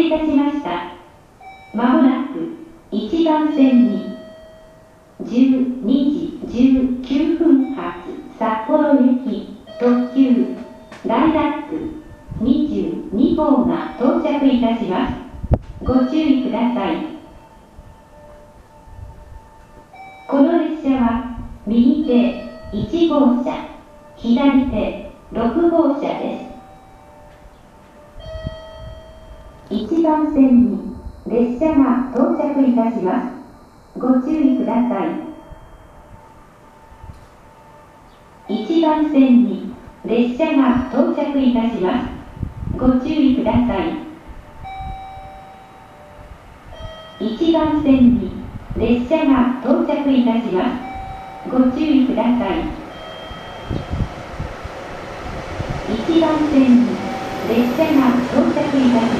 いたしました。まもなく1番線に12時19分発札幌行き特急ライラック22号が到着いたします。ご注意ください。この列車は右手1号車、左手6号車です。1番線に列車が到着いたします。ご注意ください。1番線に列車が到着いたします。ご注意ください。1番線に列車が到着いたします。ご注意ください。1番線に列車が到着いたします。